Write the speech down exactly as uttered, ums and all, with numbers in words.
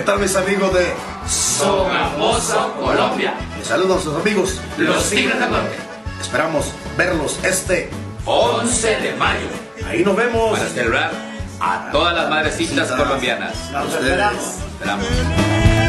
tal mis amigos de Sogamoso, Colombia? Les saludan sus amigos Los Tigres del Norte. Esperamos verlos este once de mayo. Ahí nos vemos para celebrar a todas las madrecitas colombianas. Nos esperamos. Esperamos.